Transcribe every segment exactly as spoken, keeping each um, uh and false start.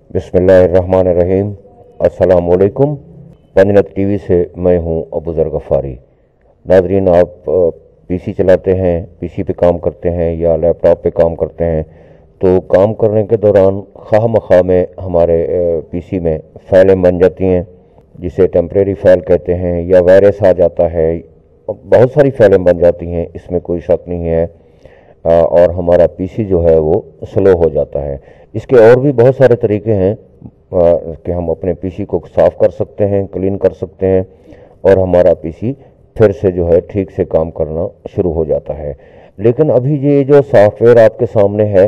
बिस्मिल्लाहिर्रहमानिर्रहीम। अस्सलाम वालेकुम। पंजनत टीवी से मैं हूं अबू ज़र गफ़ारी। नाज़रीन, आप पीसी चलाते हैं, पीसी पे काम करते हैं या लैपटॉप पे काम करते हैं, तो काम करने के दौरान ख़्वाह मख़्वाह में हमारे पीसी में फ़ाइलें बन जाती हैं, जिसे टेम्परेरी फ़ाइल कहते हैं, या वायरस आ जाता है। बहुत सारी फ़ाइलें बन जाती हैं, इसमें कोई शक नहीं है, और हमारा पीसी जो है वो स्लो हो जाता है। इसके और भी बहुत सारे तरीके हैं कि हम अपने पीसी को साफ़ कर सकते हैं, क्लीन कर सकते हैं, और हमारा पीसी फिर से जो है ठीक से काम करना शुरू हो जाता है। लेकिन अभी ये जो सॉफ्टवेयर आपके सामने है,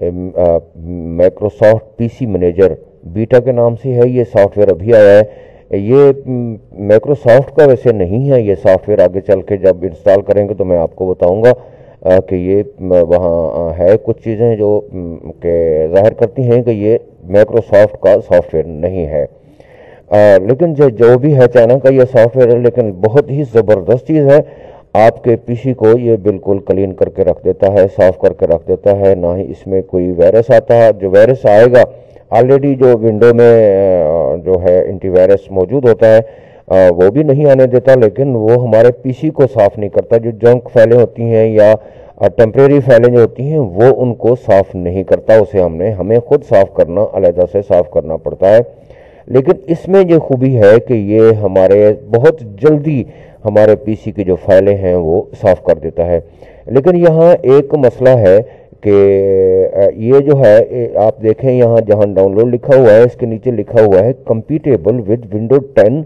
माइक्रोसॉफ्ट पीसी मैनेजर बीटा के नाम से है, ये सॉफ्टवेयर अभी आया है। ये माइक्रोसॉफ्ट का वैसे नहीं है, ये सॉफ्टवेयर आगे चल के जब इंस्टॉल करेंगे तो मैं आपको बताऊंगा कि ये वहाँ है कुछ चीज़ें जो के ज़ाहिर करती हैं कि ये माइक्रोसॉफ्ट का सॉफ्टवेयर नहीं है। आ, लेकिन जो जो भी है, चाइना का ये सॉफ्टवेयर है, लेकिन बहुत ही ज़बरदस्त चीज़ है। आपके पीसी को ये बिल्कुल क्लीन करके रख देता है, साफ़ करके रख देता है। ना ही इसमें कोई वायरस आता है। जो वायरस आएगा, ऑलरेडी जो विंडो में जो है एंटीवायरस मौजूद होता है, आ, वो भी नहीं आने देता, लेकिन वो हमारे पीसी को साफ़ नहीं करता। जो जंक फाइलें होती हैं या टेम्परेरी फाइलें जो होती हैं, वो उनको साफ़ नहीं करता। उसे हमने हमें खुद साफ़ करना, अलहदा से साफ़ करना पड़ता है। लेकिन इसमें ये खूबी है कि ये हमारे बहुत जल्दी हमारे पीसी की जो फाइलें हैं वो साफ़ कर देता है। लेकिन यहाँ एक मसला है कि ये जो है, आप देखें यहाँ जहाँ डाउनलोड लिखा हुआ है, इसके नीचे लिखा हुआ है कंपैटिबल विद विंडो टेन,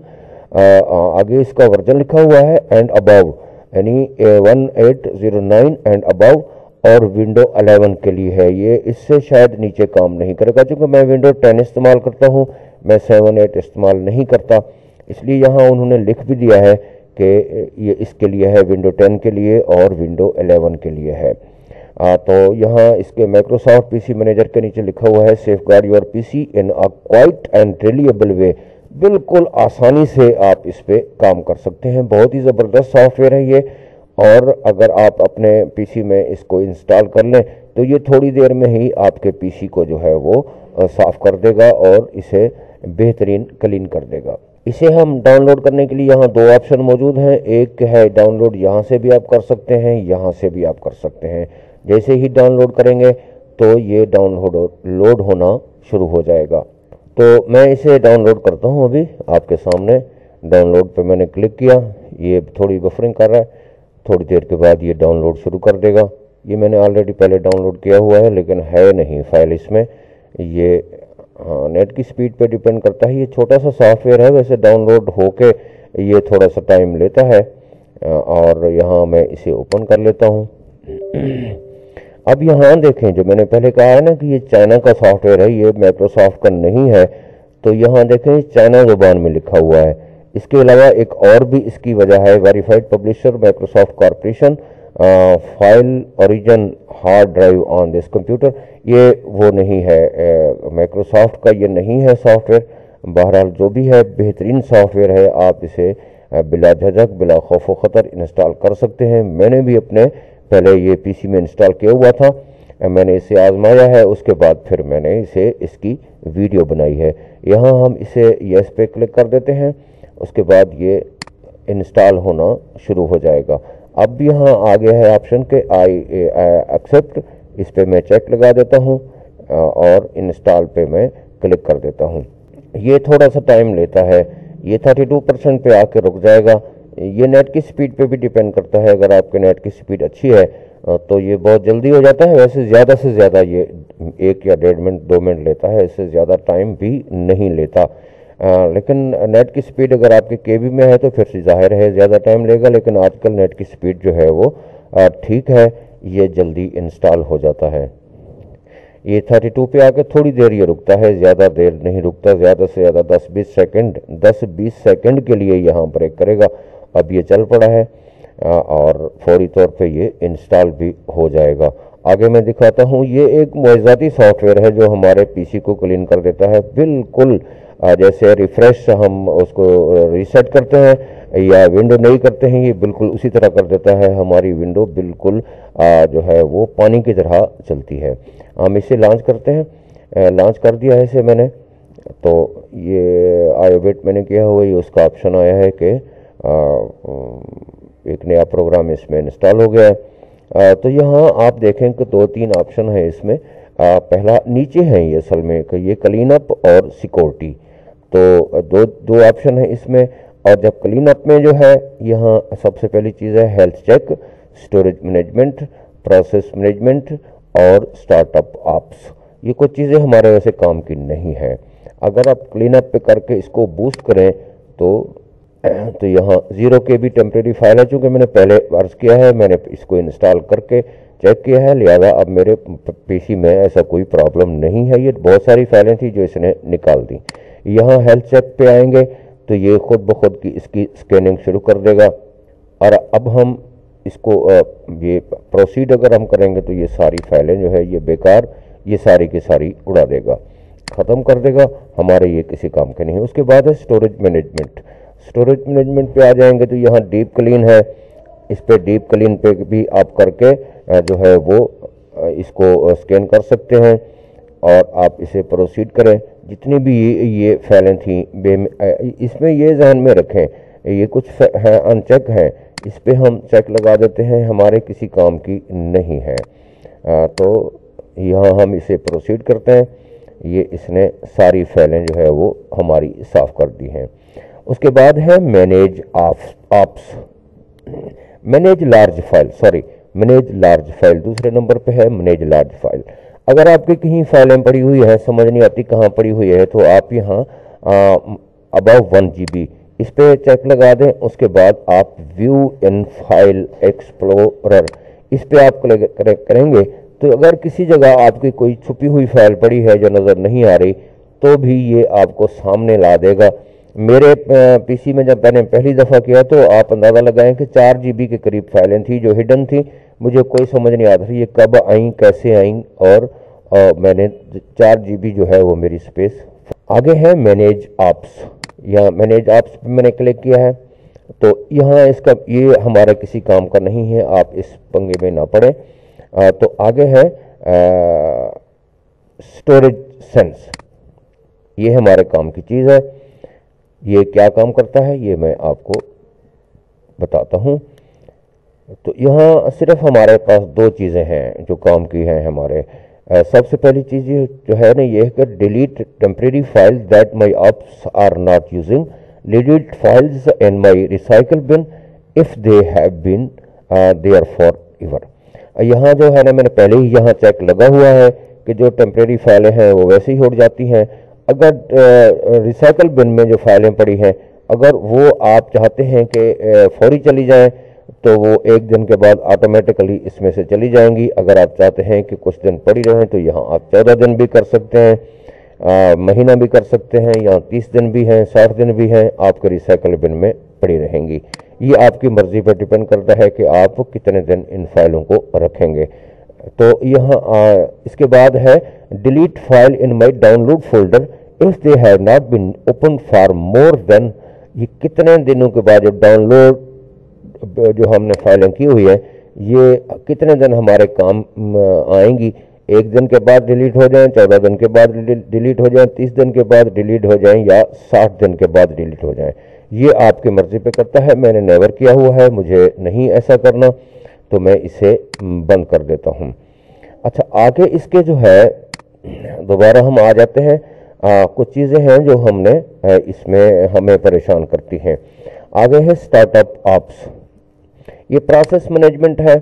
आगे इसका वर्जन लिखा हुआ है एंड अबव, यानी one eight zero nine and above, और विंडो इलेवन के लिए है ये। इससे शायद नीचे काम नहीं करेगा, क्योंकि मैं विंडो टेन इस्तेमाल करता हूँ, मैं सेवन एट इस्तेमाल नहीं करता। इसलिए यहाँ उन्होंने लिख भी दिया है कि ये इसके लिए है, विंडो टेन के लिए और विंडो इलेवन के लिए है। आ, तो यहाँ इसके माइक्रोसॉफ्ट पीसी मैनेजर के नीचे लिखा हुआ है safeguard your PC in a quiet and reliable way. बिल्कुल आसानी से आप इस पे काम कर सकते हैं। बहुत ही ज़बरदस्त सॉफ्टवेयर है ये, और अगर आप अपने पीसी में इसको इंस्टॉल कर लें तो ये थोड़ी देर में ही आपके पीसी को जो है वो साफ़ कर देगा और इसे बेहतरीन क्लीन कर देगा। इसे हम डाउनलोड करने के लिए यहाँ दो ऑप्शन मौजूद हैं। एक है डाउनलोड, यहाँ से भी आप कर सकते हैं, यहाँ से भी आप कर सकते हैं। जैसे ही डाउनलोड करेंगे तो ये डाउनलोड लोड होना शुरू हो जाएगा। तो मैं इसे डाउनलोड करता हूँ। अभी आपके सामने डाउनलोड पे मैंने क्लिक किया, ये थोड़ी बफरिंग कर रहा है, थोड़ी देर के बाद ये डाउनलोड शुरू कर देगा। ये मैंने ऑलरेडी पहले डाउनलोड किया हुआ है, लेकिन है नहीं फाइल इसमें। ये हाँ, नेट की स्पीड पे डिपेंड करता है। ये छोटा सा सॉफ्टवेयर है, वैसे डाउनलोड होके ये थोड़ा सा टाइम लेता है। और यहाँ मैं इसे ओपन कर लेता हूँ। अब यहाँ देखें, जो मैंने पहले कहा है ना कि ये चाइना का सॉफ्टवेयर है, ये माइक्रोसॉफ्ट का नहीं है, तो यहाँ देखें चाइना ज़ुबान में लिखा हुआ है। इसके अलावा एक और भी इसकी वजह है, verified publisher Microsoft corporation, file origin hard drive on this computer. ये वो नहीं है, माइक्रोसॉफ्ट का ये नहीं है सॉफ्टवेयर। बहरहाल जो भी है, बेहतरीन सॉफ्टवेयर है। आप इसे बिला झझक, बिला खौफ व ख़तर इंस्टॉल कर सकते हैं। मैंने भी अपने पहले ये पीसी में इंस्टॉल किया हुआ था, मैंने इसे आजमाया है, उसके बाद फिर मैंने इसे इसकी वीडियो बनाई है। यहाँ हम इसे यस पे क्लिक कर देते हैं, उसके बाद ये इंस्टॉल होना शुरू हो जाएगा। अब यहाँ आ गया है ऑप्शन के आई एक्सेप्ट, इस पे मैं चेक लगा देता हूँ और इंस्टॉल पे मैं क्लिक कर देता हूँ। ये थोड़ा सा टाइम लेता है, ये थर्टी टू परसेंट पे आके रुक जाएगा। ये नेट की स्पीड पे भी डिपेंड करता है। अगर आपके नेट की स्पीड अच्छी है तो ये बहुत जल्दी हो जाता है। वैसे ज़्यादा से ज़्यादा ये एक या डेढ़ मिनट दो मिनट लेता है, इससे ज़्यादा टाइम भी नहीं लेता। आ, लेकिन नेट की स्पीड अगर आपके केबी में है तो फिर से ज़ाहिर है ज़्यादा टाइम लेगा, लेकिन आजकल नेट की स्पीड जो है वो ठीक है, ये जल्दी इंस्टॉल हो जाता है। ये थर्टी टू पे आके थोड़ी देर ये रुकता है, ज़्यादा देर नहीं रुकता। ज़्यादा से ज़्यादा दस बीस सेकंड दस बीस सेकंड के लिए यहाँ ब्रेक करेगा। अब ये चल पड़ा है और फौरी तौर पे ये इंस्टॉल भी हो जाएगा। आगे मैं दिखाता हूँ। ये एक मुआज़ाती सॉफ्टवेयर है जो हमारे पीसी को क्लीन कर देता है। बिल्कुल जैसे रिफ़्रेश हम उसको रीसेट करते हैं या विंडो नहीं करते हैं, ये बिल्कुल उसी तरह कर देता है। हमारी विंडो बिल्कुल जो है वो पानी की तरह चलती है। हम इसे लॉन्च करते हैं। लॉन्च कर दिया है इसे मैंने। تو یہ آئی ویٹ میں نے کیا ہوا، یہ اس کا آپشن آیا ہے کہ ایک نیا پروگرام اس میں انسٹال ہو گیا ہے۔ تو یہاں آپ دیکھیں کہ دو تین آپشن ہیں اس میں۔ پہلا نیچے ہیں یہ اصل میں کہ یہ کلین اپ اور سیکورٹی، تو دو دو آپشن ہیں اس میں۔ اور جب کلین اپ میں جو ہے یہاں سب سے پہلی چیز ہے health check, storage management, process management اور اسٹارٹ اپ آپس۔ یہ کچھ چیزیں ہمارے ویسے کام کی نہیں ہیں۔ اگر آپ کلین اپ پہ کر کے اس کو بوسٹ کریں تو تو یہاں زیرو کے بھی ٹیمپریری فائل ہے، چونکہ میں نے پہلے عرض کیا ہے میں نے اس کو انسٹال کر کے چیک کیا ہے، لہذا اب میرے پی سی میں ایسا کوئی پرابلم نہیں ہے۔ یہ بہت ساری فائلیں تھیں جو اس نے نکال دی۔ یہاں ہیلتھ چیک پہ آئیں گے تو یہ خود بخود کی اس کی اسکیننگ شروع کر دے گا، اور اب ہم اس کو یہ پروسیڈ اگر ہم کریں گے تو یہ ساری فائلیں جو ہے یہ بیکار، یہ ساری کی ساری اڑا دے گا، ختم کر دے گا، ہمارے یہ کسی کام کے نہیں ہے۔ اس کے بعد ہے اسٹوریج مینجمنٹ۔ اسٹوریج مینجمنٹ پہ آ جائیں گے تو یہاں ڈیپ کلین ہے، اس پہ ڈیپ کلین پہ بھی آپ کر کے جو ہے وہ اس کو اسکین کر سکتے ہیں اور آپ اسے پروسیڈ کریں۔ جتنی بھی یہ فائلیں تھیں اس میں یہ ذہن میں رکھیں یہ کچھ ہیں ان چیک ہیں، اس پہ ہم چیک لگا دیتے ہیں، ہمارے کسی کام کی نہیں ہے۔ تو یہاں ہم اسے پروسیڈ کرتے ہیں، یہ اس نے ساری فائلیں جو ہے وہ ہماری صاف کر دی ہیں۔ اس کے بعد ہے manage apps, manage large file, sorry manage large file دوسرے نمبر پہ ہے، مینیج لارج فائل۔ اگر آپ کی کہیں فائلیں پڑی ہوئی ہیں، سمجھ نہیں آتی کہاں پڑی ہوئی ہے، تو آپ یہاں ابو ون جی بی اس پہ چیک لگا دیں۔ اس کے بعد آپ ویو ان فائل ایکسپلورر اس پہ آپ کریں گے تو اگر کسی جگہ آپ کی کوئی چھپی ہوئی فائل پڑی ہے جو نظر نہیں آ رہی تو بھی یہ آپ کو سامنے لا دے گا۔ میرے پی سی میں جب میں نے پہلی دفعہ کیا تو آپ اندازہ لگائیں کہ چار جی بی کے قریب فائلیں تھیں جو ہڈن تھیں، مجھے کوئی سمجھ نہیں آتا تھی یہ کب آئیں کیسے آئیں، اور میں نے چار جی بی جو ہے وہ میری سپیس۔ آگے ہے مینیج آپس، یہاں مینیج آپس پہ میں نے کلک کیا ہے تو یہاں اس کا یہ ہمارا کسی کام کا نہیں ہے، آپ اس پنگے میں نہ پڑیں۔ تو آگے ہے اسٹوریج سینس، یہ ہمارے کام کی چیز ہے۔ یہ کیا کام کرتا ہے یہ میں آپ کو بتاتا ہوں۔ تو یہاں صرف ہمارے پاس دو چیزیں ہیں جو کام کی ہیں ہمارے۔ سب سے پہلی چیز یہ جو ہے نا یہ ہے کہ delete temporary file that my apps are not using, delete files in my recycle bin if they have been there for ever. یہاں جو ہے نا میں نے پہلے ہی یہاں چیک لگا ہوا ہے کہ جو ٹیمپریری فائلیں ہیں وہ ویسے ہی اڑ جاتی ہیں۔ اگر ریسائیکل بن میں جو فائلیں پڑی ہیں اگر وہ آپ چاہتے ہیں کہ فوری چلی جائیں تو وہ ایک دن کے بعد آٹومیٹکلی اس میں سے چلی جائیں گی۔ اگر آپ چاہتے ہیں کہ کچھ دن پڑی رہیں تو یہاں آپ چودہ دن بھی کر سکتے ہیں، مہینہ بھی کر سکتے ہیں، یہاں تیس دن بھی ہیں، ساٹھ دن بھی ہیں، آپ کے ریسائیکل بن میں پڑی رہیں گی۔ یہ آپ کی مرضی پر ڈیپینڈ کرتا ہے کہ آپ کتنے دن ان فائلوں کو رکھیں گے۔ تو یہاں اس کے بعد ہے delete file in my download folder if they have not been open for more than, یہ کتنے دنوں کے بعد جو ڈاؤن لوڈ جو ہم نے فائلیں کی ہوئی ہیں یہ کتنے دن ہمارے کام آئیں گی، ایک دن کے بعد ڈیلیٹ ہو جائیں، چودہ دن کے بعد ڈیلیٹ ہو جائیں، تیس دن کے بعد ڈیلیٹ ہو جائیں یا ساٹھ دن کے بعد ڈیلیٹ ہو جائیں، یہ آپ کی مرضی پہ کرتا ہے۔ میں نے نیور کیا ہوا ہے، مجھے نہیں ایسا کرنا تو میں اسے بند کر دیتا ہوں۔ اچھا آگے اس کے جو ہے دوبارہ ہم آ جاتے ہیں، آ, کچھ چیزیں ہیں جو ہم نے اس میں ہمیں پریشان کرتی ہیں۔ آگے ہے سٹارٹ اپ آپس، یہ پروسیس مینجمنٹ ہے،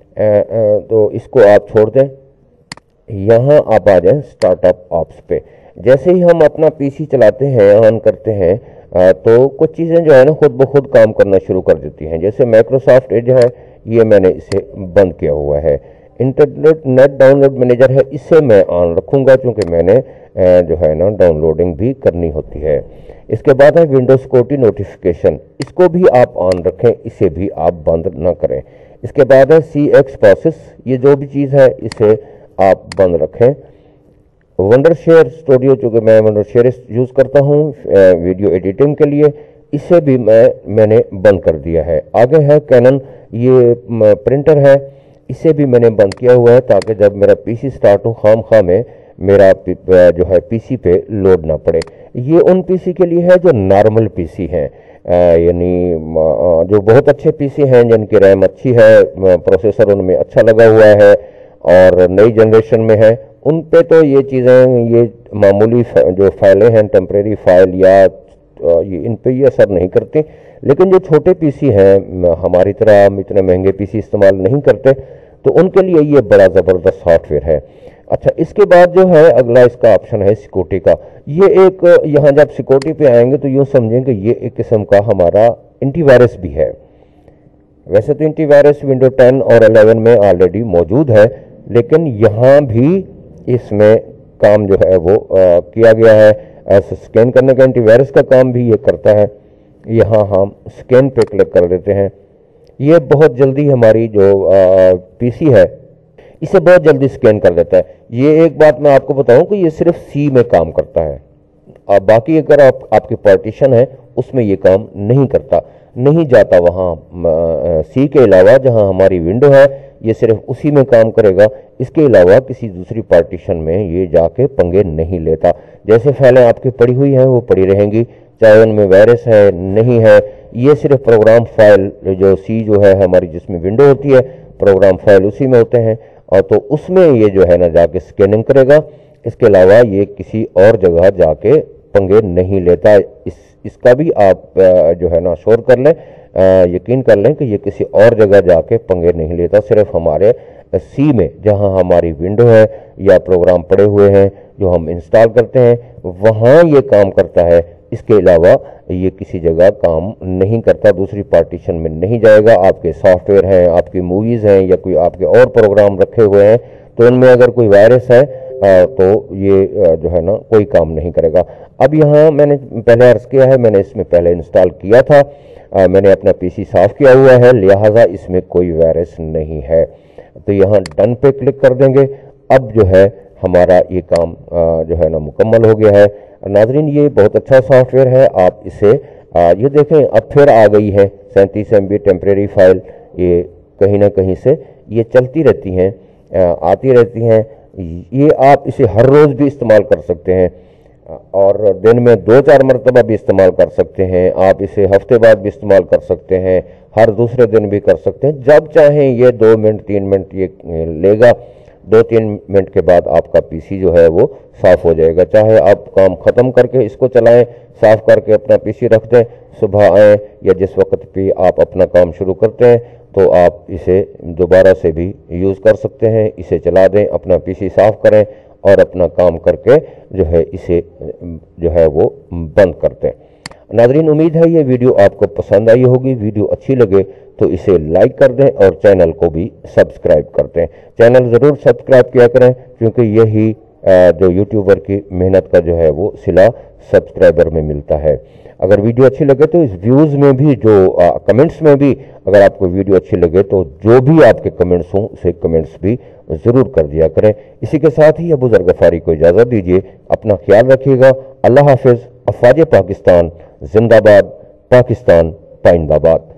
تو اس کو آپ چھوڑ دیں، یہاں آپ آ جائیں سٹارٹ اپ آپس پہ۔ جیسے ہی ہم اپنا پی سی چلاتے ہیں آن کرتے ہیں تو کچھ چیزیں جو ہے نا خود بخود کام کرنا شروع کر دیتی ہیں، جیسے مائکروسافٹ ایج ہے یہ میں نے اسے بند کیا ہوا ہے۔ Internet net download manager ہے، اسے میں آن رکھوں گا چونکہ میں نے جو ہے نا ڈاؤن لوڈنگ بھی کرنی ہوتی ہے۔ اس کے بعد ہے ونڈوز سیکورٹی نوٹیفیکیشن، اس کو بھی آپ آن رکھیں، اسے بھی آپ بند نہ کریں۔ اس کے بعد ہے سی ایکس پروسیس، یہ جو بھی چیز ہے اسے آپ بند رکھیں۔ ونڈر شیئر اسٹوڈیو چونکہ میں ونڈر شیئر یوز کرتا ہوں ویڈیو ایڈیٹنگ کے لیے، اسے بھی میں میں نے بند کر دیا ہے۔ آگے ہے کینن، یہ پرنٹر ہے، اسے بھی میں نے بند کیا ہوا ہے تاکہ جب میرا پی سی سٹارٹ ہو خام خواہ میں میرا جو ہے پی سی پہ لوڈ نہ پڑے۔ یہ ان پی سی کے لیے ہے جو نارمل پی سی ہیں، یعنی جو بہت اچھے پی سی ہیں جن کی ریم اچھی ہے، پروسیسر ان میں اچھا لگا ہوا ہے اور نئی جنریشن میں ہے، ان پہ تو یہ چیزیں، یہ معمولی جو فائلیں ہیں ٹیمپریری فائل یا ان پہ یہ اثر نہیں کرتی۔ لیکن جو چھوٹے پی سی ہیں، ہماری طرح ہم اتنے مہنگے پی سی استعمال نہیں کرتے، تو ان کے لیے یہ بڑا زبردست سافٹ ویئر ہے۔ اچھا، اس کے بعد جو ہے اگلا اس کا آپشن ہے سیکورٹی کا۔ یہ ایک، یہاں جب سیکورٹی پہ آئیں گے تو یوں سمجھیں کہ یہ ایک قسم کا ہمارا اینٹی وائرس بھی ہے۔ ویسے تو اینٹی وائرس ونڈو ٹین اور الیون میں آلریڈی موجود ہے، لیکن یہاں بھی اس میں کام جو ہے وہ کیا گیا ہے۔ ایسے سکین کرنے کا اینٹی وائرس کا کام بھی یہ کرتا ہے۔ یہاں ہم سکین پہ کلک کر دیتے ہیں، یہ بہت جلدی ہماری جو پی سی ہے اسے بہت جلدی سکین کر دیتا ہے۔ یہ ایک بات میں آپ کو بتاؤں کہ یہ صرف سی میں کام کرتا ہے، اب باقی اگر آپ آپ کی پارٹیشن ہے اس میں یہ کام نہیں کرتا، نہیں جاتا وہاں سی کے علاوہ جہاں ہماری ونڈو ہے، یہ صرف اسی میں کام کرے گا، اس کے علاوہ کسی دوسری پارٹیشن میں یہ جا کے پنگے نہیں لیتا۔ جیسے فائلیں آپ کی پڑی ہوئی ہیں وہ پڑی رہیں گی، چاہے ان میں وائرس ہے نہیں ہے، یہ صرف پروگرام فائل جو سی جو ہے ہماری جس میں ونڈو ہوتی ہے، پروگرام فائل اسی میں ہوتے ہیں، اور تو اس میں یہ جو ہے نا جا کے سکیننگ کرے گا، اس کے علاوہ یہ کسی اور جگہ جا کے پنگے نہیں لیتا۔ اس اس کا بھی آپ جو ہے نا شور کر لیں، یقین کر لیں کہ یہ کسی اور جگہ جا کے پنگے نہیں لیتا، صرف ہمارے سی میں جہاں ہماری ونڈو ہے یا پروگرام پڑے ہوئے ہیں جو ہم انسٹال کرتے ہیں وہاں یہ کام کرتا ہے۔ اس کے علاوہ یہ کسی جگہ کام نہیں کرتا، دوسری پارٹیشن میں نہیں جائے گا۔ آپ کے سافٹ ویئر ہیں، آپ کی موویز ہیں یا کوئی آپ کے اور پروگرام رکھے ہوئے ہیں تو ان میں اگر کوئی وائرس ہے تو یہ جو ہے نا کوئی کام نہیں کرے گا۔ اب یہاں میں نے پہلے عرض کیا ہے، میں نے اس میں پہلے انسٹال کیا تھا، میں نے اپنا پی سی صاف کیا ہوا ہے، لہٰذا اس میں کوئی وائرس نہیں ہے۔ تو یہاں ڈن پہ کلک کر دیں گے، اب جو ہے ہمارا یہ کام جو ہے نا مکمل ہو گیا ہے۔ ناظرین، یہ بہت اچھا سافٹ ویئر ہے، آپ اسے یہ دیکھیں اب پھر آ گئی ہے سینتیس ایم بی ٹیمپریری فائل، یہ کہیں نہ کہیں سے یہ چلتی رہتی ہیں، آتی رہتی ہیں۔ یہ آپ اسے ہر روز بھی استعمال کر سکتے ہیں اور دن میں دو چار مرتبہ بھی استعمال کر سکتے ہیں، آپ اسے ہفتے بعد بھی استعمال کر سکتے ہیں، ہر دوسرے دن بھی کر سکتے ہیں، جب چاہیں۔ یہ دو منٹ تین منٹ یہ لے گا، دو تین منٹ کے بعد آپ کا پی سی جو ہے وہ صاف ہو جائے گا۔ چاہے آپ کام ختم کر کے اس کو چلائیں، صاف کر کے اپنا پی سی رکھ دیں، صبح آئیں یا جس وقت بھی آپ اپنا کام شروع کرتے ہیں تو آپ اسے دوبارہ سے بھی یوز کر سکتے ہیں، اسے چلا دیں، اپنا پی سی صاف کریں اور اپنا کام کر کے جو ہے اسے جو ہے وہ بند کرتے ہیں۔ ناظرین، امید ہے یہ ویڈیو آپ کو پسند آئی ہوگی۔ ویڈیو اچھی لگے تو اسے لائک کر دیں اور چینل کو بھی سبسکرائب کر دیں۔ چینل ضرور سبسکرائب کیا کریں کیونکہ یہی جو یوٹیوبر کی محنت کا جو ہے وہ صلہ سبسکرائبر میں ملتا ہے۔ اگر ویڈیو اچھی لگے تو اس ویوز میں بھی، جو کمنٹس میں بھی، اگر آپ کو ویڈیو اچھی لگے تو جو بھی آپ کے کمنٹس ہوں اسے کمنٹس بھی ضرور کر دیا کریں۔ اسی کے ساتھ ہی ابو ذر غفاری کو اجازت دیجیے، اپنا خیال رکھیے گا۔ اللہ حافظ۔ افواج پاکستان زندہ باد، پاکستان پائندہ باد۔